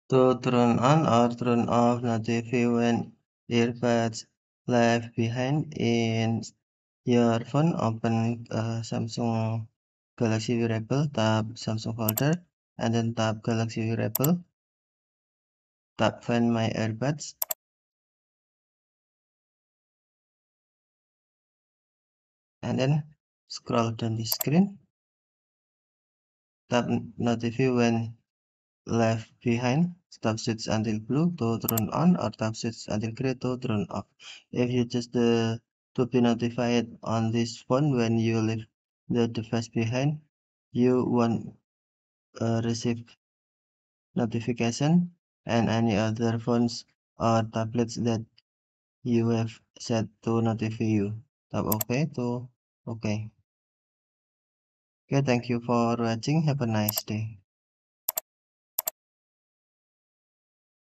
To turn on or turn off notification when earbuds left behind in your phone, open Samsung Galaxy wearable, tap Samsung folder, and then tap Galaxy wearable, tap find my earbuds, and then scroll down the screen, tap notify when left behind, tap switch until blue to turn on or tap switch until green to turn off. If you choose the to be notified on this phone when you leave the device behind, you won't receive notification, and any other phones or tablets that you have set to notify you. Tap OK to OK. Okay, thank you for watching. Have a nice day.